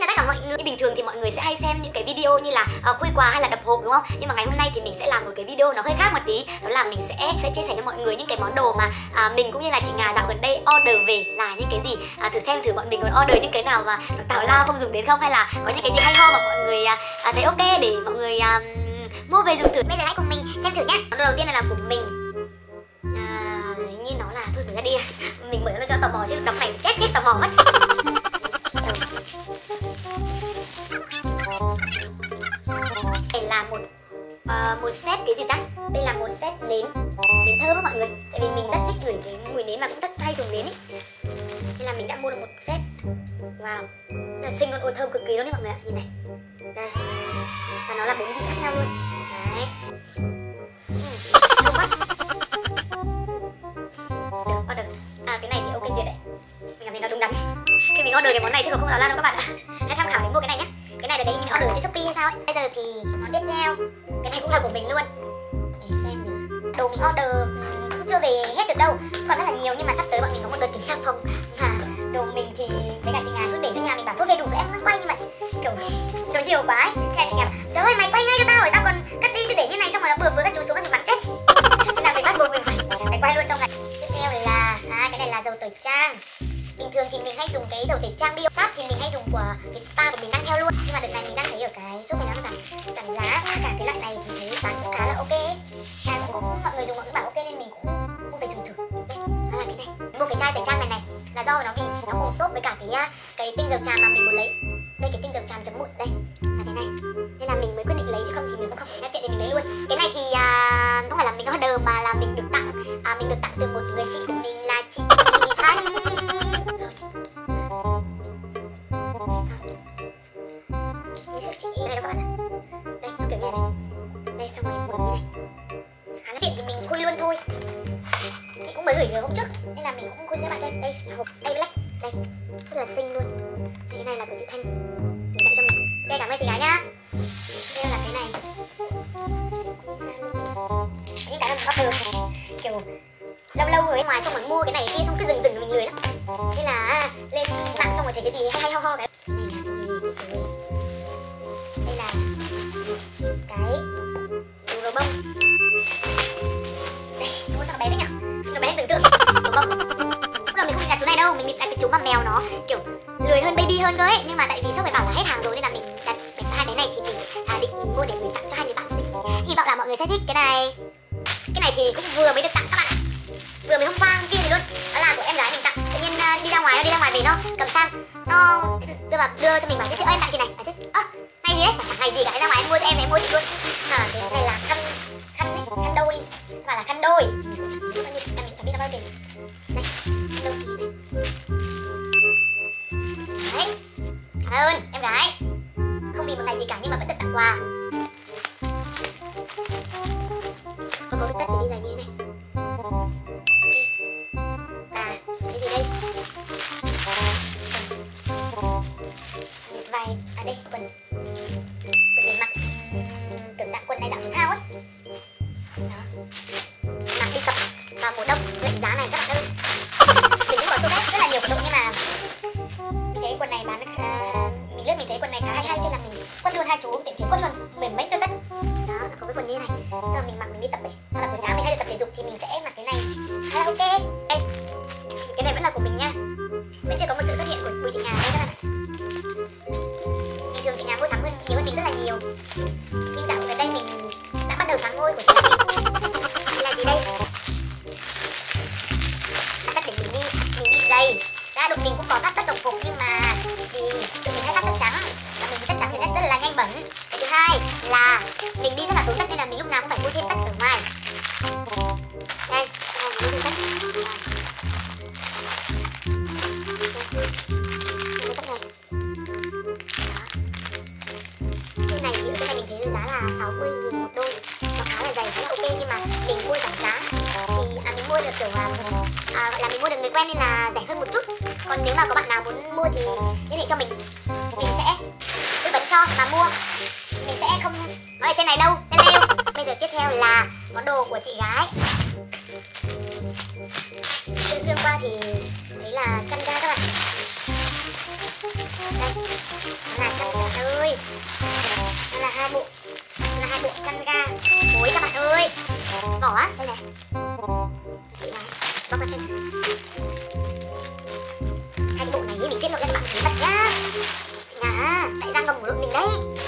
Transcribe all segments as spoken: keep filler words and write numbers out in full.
chào tất cả mọi người. Như bình thường thì mọi người sẽ hay xem những cái video như là uh, khui quà hay là đập hộp đúng không? Nhưng mà ngày hôm nay thì mình sẽ làm một cái video nó hơi khác một tí. Đó là mình sẽ sẽ chia sẻ cho mọi người những cái món đồ mà uh, mình cũng như là chị Ngà dạo gần đây order về là những cái gì. Uh, thử xem thử bọn mình còn order những cái nào mà tào lao không dùng đến không, hay là có những cái gì hay ho mà mọi người uh, thấy ok để mọi người uh, mua về dùng thử. Bây giờ hãy cùng mình xem thử nhá. Món đồ đầu tiên này là của mình. À, như nó là thôi thử ra đi. Mình mở nó cho tò mò chứ đọc này chết hết tò mò mất. Đây là một uh, một set cái gì ta? Đây là một set nến nến thơm á mọi người. Tại vì mình rất thích ngửi cái mùi nến và cũng rất hay dùng nến ý. Nên là mình đã mua được một set. Wow, rất là xinh luôn, ôi thơm cực kỳ luôn đấy mọi người ạ. Nhìn này. Đây. Và nó là bốn vị khác nhau luôn. Đấy. Thơm quá. Được, order. À cái này thì ok duyệt đấy. Mình cảm thấy nó đúng đắn. Khi mình order cái món này chứ không tào lao đâu các bạn ạ. Hãy tham khảo để mua cái này nhé. Cái này là đấy mình order trên Shopee hay sao ấy. Bây giờ thì món tiếp theo, cái này cũng là của mình luôn. Để xem nào. Đồ mình order cũng chưa về hết được đâu, còn rất là nhiều, nhưng mà sắp tới bọn mình có một đợt kiểm tra phòng và đồ mình thì với cả chị Ngà cứ để trong nhà, mình bảo thôi về đủ rồi em không quay, nhưng mà kiểu đồ nhiều quá ấy. Thế là chị Ngà bảo, trời ơi mày quay ngay cho tao, rồi tao còn cất đi chứ để như này xong rồi nó bừa với các chú xuống các chú bắn chết. Thế là mình bắt buộc mình phải, phải quay luôn trong ngày. Tiếp theo là à, cái này là dầu tẩy trang. Bình thường thì mình hay dùng cái dầu tẩy trang Biosap, thì mình hay dùng của cái spa của mình đang theo luôn, nhưng mà đợt này mình đang thấy ở cái shop này nó giảm giảm giá, cả cái loại này thì thấy bán cũng khá là ok. À, cũng mọi người dùng mọi người bảo ok nên mình cũng mua về dùng thử. Đây, đó là cái này. Mua cái chai tẩy trang này này là do nó vì nó cùng shop với cả cái cái tinh dầu tràm mà mình muốn lấy. Đây cái tinh dầu tràm chấm mụn đây là cái này, nên là mình mới quyết định lấy, chứ không thì mình cũng không thể tiện để mình lấy luôn. Cái này thì à, không phải là mình order mà là mình được tặng, à, mình được tặng từ một người chị của mình là chị Thanh. Chị ý này đâu các bạn ạ. Đây nó kiểu như này. Đây xong rồi buồn như này. Khá là tiện thì mình khui luôn thôi. Chị cũng mới gửi nhờ hôm trước nên là mình cũng khui cho các bạn xem. Đây là hộp A Black. Đây rất là xinh luôn. Đây, cái này là của chị Thanh mình tặng cho mình. Ok cảm ơn chị gái nhá. Đây là cái này. Những cái là mình order kiểu lâu lâu rồi ngoài xong rồi mua cái này kia xong cứ dừng dừng mình lười lắm. Thế là lên mạng xong rồi thấy cái gì hay hay ho ho cái. Này là cái gì? Cái gì? Đây là cái đồ gấu bông. Đây, mua sao nó bé đấy nhỉ? Nó bé tưởng tượng. Gấu bông. Lúc đầu mình không định đặt chú này đâu, mình định đặt cái chú mà mèo nó kiểu lười hơn baby hơn cơ ấy, nhưng mà tại vì shop phải bảo là hết hàng rồi nên là mình đặt hai cái này thì mình à, định mua để gửi tặng cho hai người bạn của mình. Hy vọng là mọi người sẽ thích cái này. Cái này thì cũng vừa mới được tặng các bạn ạ. Vừa mới hôm qua hôm kia gì luôn. Đó là của em gái mình tặng. Tự nhiên uh, đi ra ngoài đi ra ngoài về nó cầm sang, nó đưa vào đưa cho mình bảo chứ chị ơi em tặng chị này. À chứ ơ à, hay gì đấy, chẳng hay gì cả, ra ngoài em mua cho em em mua chị luôn. À cái này là khăn khăn đấy, khăn đôi, và là khăn đôi. Em mình chẳng biết nó bao tiền. Đây, khăn đôi thì này. Đấy. Cảm ơn em gái. Không vì một ngày gì cả nhưng mà vẫn được tặng quà. Có có cái tất để đi dài như thế này. À, cái gì đây? Vài, à đây, quần quần để mặc kiểu dạng quần này dạng thể thao ấy. Đó. Mặc đi tập vào mùa đông, lệnh giá này rất là đơn. Mình cũng có số rất là nhiều quần nhưng mà mình thấy quần này bán uh, mình lướt mình thấy quần này khá hay hay, thế là mình quất luôn hai chú, tiện thể quất luôn mười mấy đôi tất. Đó, nó có cái quần như này. Giờ mình mặc mình đi tập ấy. Hoặc là buổi sáng mình hay đi tập thể dục thì mình sẽ mặc cái này. Khá là ok. Đây. Cái này vẫn là của mình nha. Vẫn chưa có một sự xuất hiện của Bùi Thị Ngà đây các bạn ạ. Bình thường chị Ngà mua sắm hơn nhiều hơn mình rất là nhiều. Nhưng dạo gần đây mình đã bắt đầu sắm ngôi của chị Ngà mình. Đây là gì đây? Phát tất để mình đi, mình đi giày. Ra đụng mình cũng có phát tất đồng phục, nhưng mà vì tụi mình hay phát tất trắng và mình tất trắng thì rất, rất là nhanh bẩn. Cái thứ hai là mình đi rất là tốn tất nên là mình lúc nào cũng phải mua thêm tất ở ngoài. Đây, đây mình mua thêm tất. Này thì ở trên này mình thấy giá là sáu mươi nghìn một đôi, nó khá là dày, khá là ok, nhưng mà mình mua giảm giá thì à, mình mua được kiểu à, à, gọi là mình mua được người quen nên là rẻ hơn một chút. Còn nếu mà có bạn nào muốn mua thì liên hệ cho mình, mình sẽ tư vấn cho và mua. Mình sẽ không nói ở trên này lâu nên lêu. Bây giờ tiếp theo là món đồ của chị gái. Xương xương qua thì đấy là chăn ga các bạn. Đây, nó là chăn các bạn ơi. Nó là hai bộ, nó là hai bộ chăn ga gối các bạn ơi. Vỏ á, đây này. Chị này, bóc ra xem. Hai cái bộ này mình tiết lộ cho các bạn thấy thật nhá. Chị Nga, đại gia ngầm của đội mình đấy.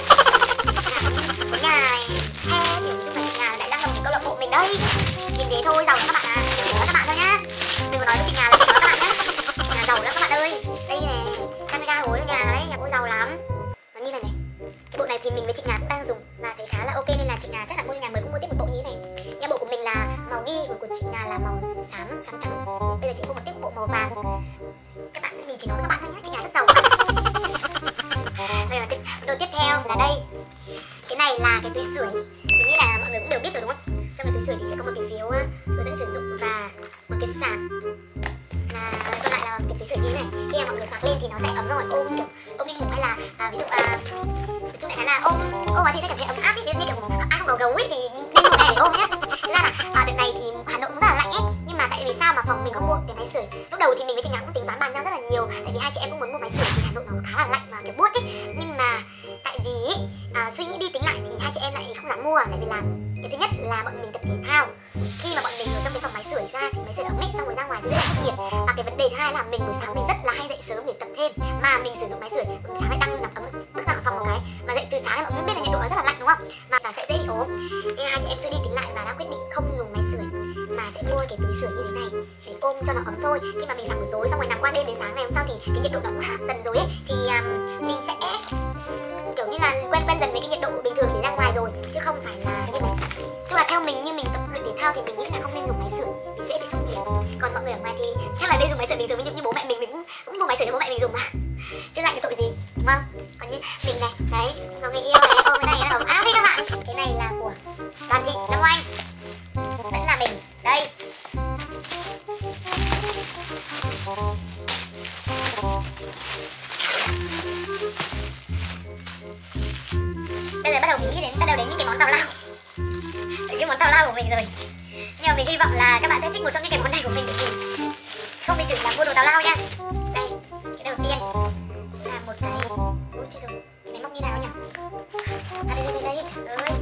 Có nhà xe kiểu chung là chị Nga là đại gia ngầm của câu lạc bộ mình đây. Nhìn thế thôi, giàu lắm các bạn à. Chỉ nói các bạn thôi nhá. Đừng có nói với chị Nga là chị nói các bạn nhá. Nhà giàu lắm các bạn ơi. Đây này, camera gối ở nhà đấy, nhà cô giàu lắm. Nó như này này. Cái bộ này thì mình với chị Nga cũng đang dùng và thấy khá là ok nên là chị Nga chắc là mua nhà mới cũng mua tiếp một bộ như thế này. Nhà bộ của mình là màu ghi, còn của chị Nga là màu xám xám trắng. Bây giờ chị mua một tiếp bộ màu vàng. Các bạn, mình chỉ nói với các bạn thôi nhá, chị Nga rất giàu. Bây giờ cái đồ tiếp theo là đây. Cái này là cái túi sưởi. Mình nghĩ là mọi người cũng đều biết rồi đúng không? Trong cái túi sưởi thì sẽ có một cái phiếu hướng dẫn sử dụng và một cái sạc. Và còn lại là cái túi sưởi như thế này. Khi mà mọi người sạc lên thì nó sẽ ấm ra ngoài ôm kiểu ôm đi ngủ hay là à, ví dụ à, nói chung lại là ôm ôm thì sẽ cảm thấy ấm áp ý, ví dụ như kiểu ai không có gấu ấy thì nên mua cái này để ôm nhá. Thực ra là à, đợt này thì Hà Nội cũng rất là lạnh ấy, nhưng mà tại vì sao mà phòng mình không mua cái máy sưởi? Lúc đầu thì mình với chị Nga cũng tính toán bàn nhau rất là nhiều, tại vì hai chị em cũng muốn mua máy sưởi vì Hà Nội nó khá là lạnh và kiểu buốt ấy. Nhưng mà tại vì à, suy nghĩ đi tính lại thì hai chị em lại không dám mua, tại vì là cái thứ nhất là bọn mình tập thể thao, khi mà bọn mình ở trong cái phòng máy sưởi ra thì máy sưởi ấm ấy, xong rồi ra ngoài thì rất là sốc nhiệt. Và cái vấn đề thứ hai là mình buổi sáng mình rất là hay dậy sớm để tập thêm, mà mình sử dụng máy sưởi buổi sáng lại đang nằm ấm, bước ra khỏi phòng một cái mà dậy từ sáng mọi người biết là nhiệt độ nó rất là lạnh đúng không, và, và sẽ dễ bị ốm. Nên hai chị em suy đi tính lại và đã quyết định không dùng máy sưởi mà sẽ mua cái túi sưởi như thế này để ôm cho nó ấm thôi. Khi mà mình sạc buổi tối xong rồi nằm qua đêm đến sáng ngày hôm sau thì cái nhiệt độ nó cũng hạ dần rồi ấy, thì um, mình sẽ um, kiểu như là quen quen dần với cái nhiệt độ bình thường để ra ngoài rồi, chứ không phải là như máy sưởi. Chứ là theo mình, như mình tập luyện thể thao thì mình nghĩ là không nên dùng máy sưởi vì dễ bị sốc nhiệt. Còn mọi người ở ngoài thì chắc là nên dùng máy sưởi bình thường, ví dụ như bố mẹ mình mình cũng cũng mua máy sưởi cho bố mẹ mình dùng mà, chứ lạnh cái tội gì đúng không? Còn như mình này, đấy, có người yêu này ôm cái này nó ấm áp đấy các bạn. Cái này là của Đoàn Thị Đông Anh, vẫn là mình đây. Bây giờ bắt đầu mình nghĩ đến bắt đầu đến những cái món tào lao, cái món tào lao của mình rồi. Nhưng mà mình hy vọng là các bạn sẽ thích một trong những cái món này của mình, thì không bị chửi là mua đồ tào lao nha. Đây, cái đầu tiên là một cái, ôi trời ơi, cái này móc như nào nhỉ? À đây đây đây đây, trời ơi.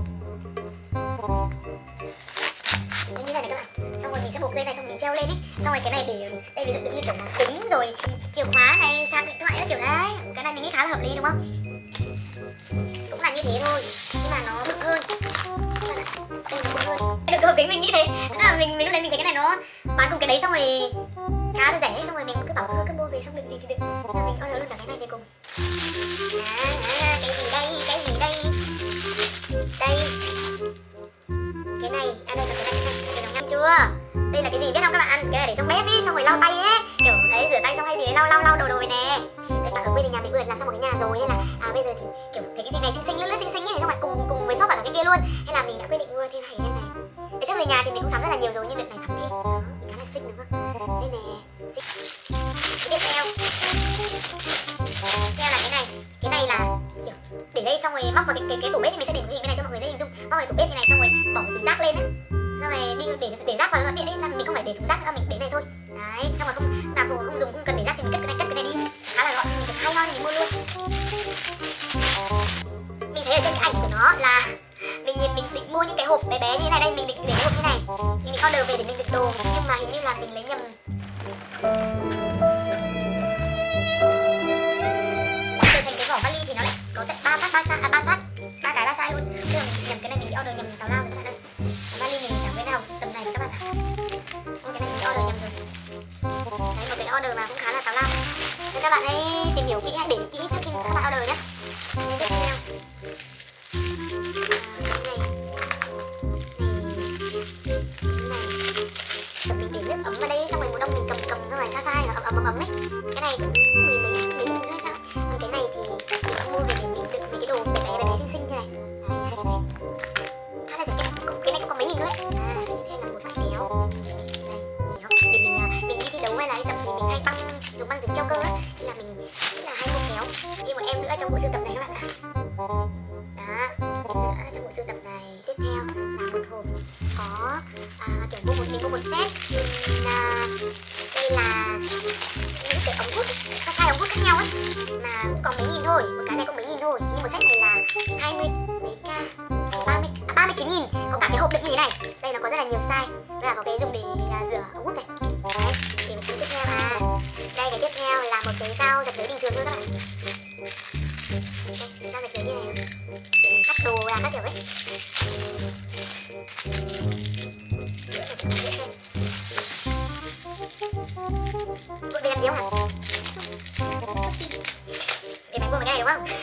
Đây như này này các bạn. Xong rồi mình sẽ buộc dây này xong mình treo lên ấy. Xong rồi cái này để đây ví dụ như kiểu là kính rồi chìa khóa này, sạc điện thoại các kiểu đấy. Cái này mình nghĩ khá là hợp lý đúng không? Cũng là như thế thôi, nhưng mà nó bự hơn. Đây nó bự hơn. Được cái hộp kính mình nghĩ thế. Tức là mình mình lúc đấy mình thấy cái này nó bán cùng cái đấy xong rồi khá là rẻ, xong rồi mình cứ bảo thôi cứ mua về xong được gì thì được. Nên là mình order luôn cả cái này về cùng. À, à, cái gì đây? Cái gì đây? Đây. Cái này, à đây là cái này, cái này, cái này nó ngăn chưa? Đây là cái gì biết không các bạn? Cái này để trong bếp ấy, xong rồi lau tay ấy, kiểu đấy rửa tay xong hay gì đấy lau lau lau đồ đồ này. Đấy bạn ở quê thì nhà mình vừa làm xong một cái nhà rồi nên là à bây giờ thì kiểu thấy cái gì này xinh xinh lướt lướt xinh xinh ấy, xong rồi cùng cùng với shop vào cái kia luôn. Hay là mình đã quyết định mua thêm hai cái này. Để trước về nhà thì mình cũng sắm rất là nhiều rồi nhưng đợt này sắm thêm. Đó, thì khá là xinh đúng không? Đây nè, xinh. Tiếp theo. Tiếp theo là cái này. Cái này là kiểu để đây xong rồi móc vào cái cái, cái tủ bếp thì mình sẽ để hình cái này cho mọi người dễ hình dung. Móc vào tủ bếp như này xong rồi bỏ túi rác lên á. Xong rồi đi để để rác vào nó tiện đấy, là mình không phải để thùng rác nữa, mình để này thôi. Đấy, xong rồi không nào không, không dùng không cần để rác thì mình cất cái này cất cái này đi. Khá là gọn, mình được hay ho nên mình mua luôn. Mình thấy ở trên cái ảnh của nó là mình nhìn mình định mua những cái hộp bé bé như thế này đây, mình định để cái hộp như này. Mình định order về để mình đựng đồ, nhưng mà hình như là mình lấy nhầm. Trở thành cái vỏ vali thì nó lại có tận ba phát ba size, à ba phát, ba cái ba size luôn. Tức là mình nhầm cái này mình order nhầm tào lao rồi các bạn ơi. Vali mình chẳng biết nào tầm này các bạn ạ. Ô, cái này mình order nhầm rồi. Đấy, một cái order mà cũng khá là tào lao. Nên các bạn hãy tìm hiểu kỹ, hãy để kỹ trước khi các bạn order nhé. Nên tiếp theo. À, cái này. Này. Mình để nước ấm vào đây xong rồi mùa đông mình cầm cầm xong rồi xa xa ấm ấm ấm ấm ấy. Cái này cũng mười mấy hai mấy thôi sao. Còn cái này thì mình cũng mua về để mình đựng mấy cái đồ bé bé bé bé xinh xinh như này. Đấy, hai cái này. Khá là rẻ, cái, cái này cũng có mấy nghìn thôi ấy. À, tiếp theo là một bát kéo. Đây, kéo. Để mình mình đi thi đấu hay là đi tập thì mình hay băng dùng băng dính treo cơ á, nên là mình rất là hay mua kéo. Thêm một em nữa trong bộ sưu tập này các bạn ạ. Đó, em nữa trong bộ sưu tập này. Tiếp theo là một hộp có à, kiểu mua một mình mua một set. Mình, à, đây là những cái ống hút, hai ống hút khác nhau ấy. mấy nghìn thôi, một cái này cũng mấy nghìn thôi. Nhưng một set này là hai mươi mấy k, ba mươi à, ba mươi chín nghìn. Có cả cái hộp đựng như thế này. Đây nó có rất là nhiều size. Đây là có cái dùng để à, rửa ống hút này. Đấy, thì một thứ tiếp theo à. Đây cái tiếp theo là một cái dao giật giấy bình thường thôi các bạn. Đây, dao giật giấy như này. Để mình cắt đồ ra các kiểu ấy. Vội về làm gì không hả? Để mày mua cái này đúng không?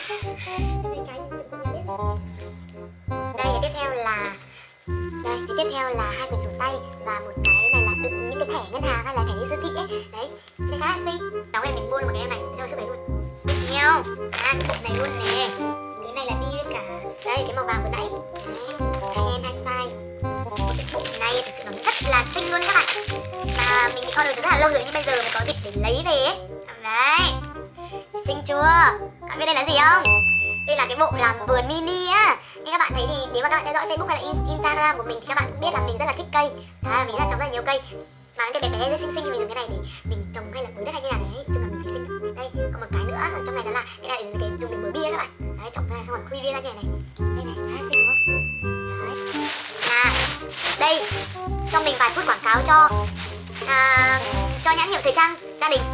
Đây cái tiếp theo là đây cái tiếp theo là hai quyển sổ tay và một cái này là đựng những cái thẻ ngân hàng hay là thẻ đi siêu thị ấy. Đấy, cái khá là xinh. Đó này mình mua được một cái em này cho sức đấy luôn. Thấy không? À cái bộ này luôn nè. Cái này là đi với cả đây cái màu vàng vừa nãy. Đấy, hai em hai size. Cái bộ này thực sự nó rất là xinh luôn các bạn. Mà mình bị order từ rất là lâu rồi nhưng bây giờ mới có dịp để lấy về ấy. Đấy, xinh chưa? Các bạn biết đây là gì không? Đây là cái bộ làm vườn mini á. Như các bạn thấy thì nếu mà các bạn theo dõi Facebook hay là Instagram của mình thì các bạn cũng biết là mình rất là thích cây. À, mình rất là trồng rất là nhiều cây. Mà cái bé bé rất xinh xinh như mình dùng cái này thì mình trồng hay là tưới đất hay như nào đấy, chung là mình thấy xinh. Đây, còn một cái nữa ở trong này đó là cái này là cái dùng để mở bia các bạn. Đấy, trồng ra xong rồi khuy bia ra như này này. Đây này, khá là xinh đúng không? Đấy. À, đây cho mình vài phút quảng cáo cho à, cho nhãn hiệu thời trang gia đình.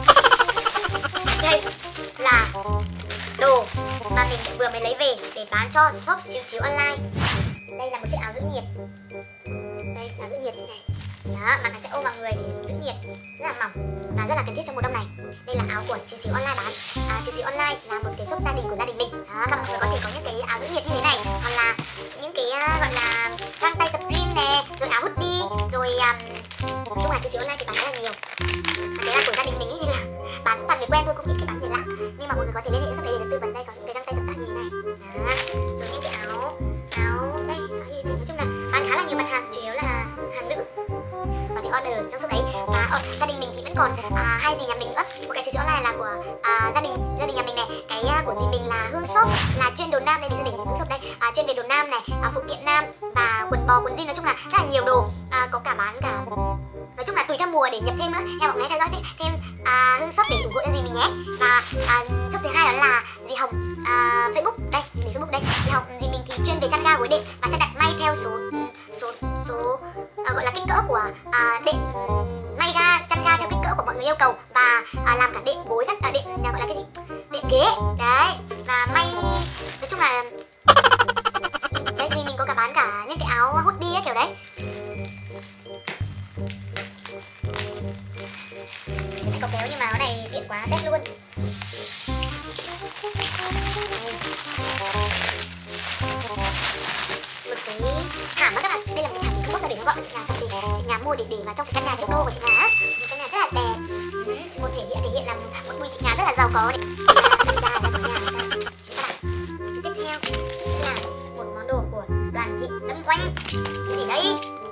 Đây là đồ mà mình vừa mới lấy về để bán cho shop xíu xíu online. Đây là một chiếc áo giữ nhiệt. Đây, áo giữ nhiệt như này. Đó, mà nó sẽ ôm vào người để giữ nhiệt, rất là mỏng và rất là cần thiết trong mùa đông này. Đây là áo của xíu xíu online bán. À, xíu xíu online là một cái shop gia đình của gia đình mình. Đó, các mọi người có thể có những cái áo giữ nhiệt như thế này, hoặc là những cái uh, gọi là găng tay tập gym nè, rồi áo hoodie, rồi um, nói chung là xíu xíu online thì bán rất là nhiều. Và cái là của gia đình mình ấy, nên là bán toàn người quen thôi, cũng ít cái bán người lạ. Nhưng mà mọi người có thể liên hệ shop đấy để được tư vấn. Đây có những cái găng tay tập tạ như thế này. Đó, rồi những cái áo áo đây, áo như thế này. Nói chung là bán khá là nhiều mặt hàng, chủ yếu là hàng nữ. Có thể order trong shop đấy. Và ở gia đình mình thì vẫn còn à, hai dì nhà mình nữa. Một cái xíu xíu online là của à, gia đình gia đình nhà mình này. Cái uh, của dì mình là Hương Shop, là chuyên đồ nam. Đây mình gia đình Hương Shop đây, à, chuyên về đồ nam này, à, phụ kiện nam và quần bò, quần jean, nói chung là rất là nhiều đồ. À, có cả bán cả, nói chung là tùy theo mùa để nhập thêm nữa. Theo mọi người theo dõi thêm à, Hương Shop để ủng hộ cho dì mình nhé. Và à, shop thứ hai đó là dì Hồng à, Facebook. Đây, mình Facebook đây. Dì Hồng dì mình thì chuyên về chăn ga gối đệm và sẽ đặt may theo số số số à, gọi là kích cỡ của à, đệm, may ga chăn ga theo kích cỡ của mọi người yêu cầu và à, làm cả đệm gối các à, đệm gọi là cái gì, đệm ghế đấy, và may nói chung là đấy thì mình có cả bán cả những cái áo hoodie ấy, kiểu đấy. Cái này có kéo nhưng mà áo này tiện quá test luôn. Một cái thảm đó các bạn, đây là một cái thảm không bao giờ để nó gọn cho chị Ngà, tại vì chị Ngà mua để để vào trong cái căn nhà triệu đô của chị Ngà. Một căn nhà rất là đẹp, một thể hiện thể hiện là một người chị Ngà rất là giàu có đấy. Tiếp theo là một món đồ của Đoàn Thị Đâm Oanh. Cái gì đấy?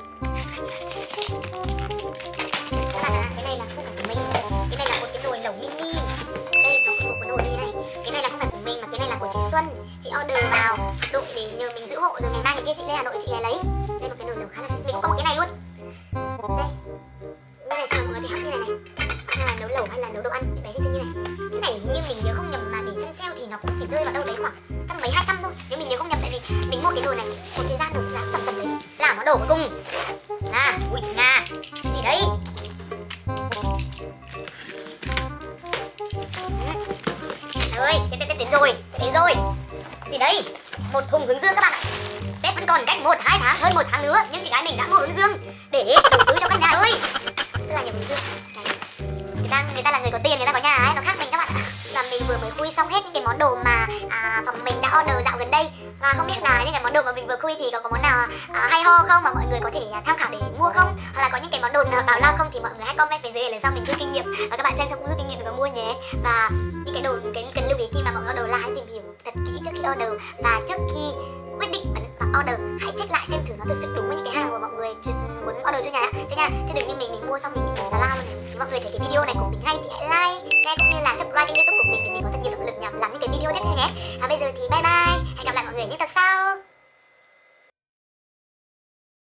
Các bạn ạ, cái này là không phải của mình. Cái này là một cái nồi lẩu mini. Đây nó có một cái nồi như này. Cái này là không phải của mình mà cái này là của chị Xuân. Chị order vào đội để nhờ mình giữ hộ, rồi ngày mai ngày kia chị lên Hà Nội chị lấy. Đây một cái nồi lẩu khá là xinh. Mình cũng có một cái này luôn. Đây. Cái này xong mọi người có thể hấp như này này. Hay là nấu lẩu hay là nấu đồ ăn, cái bé xinh xinh như này. Cái này hình như mình nhớ không nhầm mà để săn sale thì nó cũng chỉ rơi vào đâu đấy khoảng trăm mấy hai trăm thôi. Nếu mình nhớ không nhầm, tại vì mình mua cái nồi này một thời gian rồi, giá tầm tầm đấy. Là món đồ cuối cùng. À, ui Nga. Gì đấy? Ơi, cái Tết đến rồi, đến rồi. Gì đấy? Một thùng hướng dương các bạn ạ. Tết vẫn còn cách một hai tháng, hơn một tháng nữa, nhưng chị gái mình đã mua hướng dương để đầu tư cho căn nhà ơi. Rất là nhiều hướng dương. Đấy. Người ta, người ta là người có tiền, người ta có nhà ấy, nó khác mình các bạn ạ. Và mình vừa mới khui xong hết những cái món đồ mà à, phòng mình đã order dạo gần đây. Và không biết là những cái món đồ mà mình vừa khui thì có, có món nào à, hay ho không mà mọi người có thể à, tham khảo để mua không? Hoặc là có những cái món đồ nào bảo lao không thì mọi người hãy comment phía dưới để lần sau mình rút kinh nghiệm và các bạn xem xong cũng rút kinh nghiệm và mua nhé. Và những cái đồ cái cần lưu ý khi mà mọi người order là hãy tìm hiểu thật kỹ trước khi order, và trước khi quyết định ấn vào order hãy check lại xem thử nó thực sự đúng với những cái hàng của mọi người muốn order cho nhà cho nhà chứ đừng như mình mình mua xong mình bị tà la luôn. Nếu mọi người thấy cái video này của mình hay thì hãy like, share cũng như là subscribe kênh YouTube của mình để mình có thật nhiều động lực nhằm làm những cái video tiếp theo nhé. Và bây giờ thì bye bye, hẹn gặp lại mọi người những tập sau.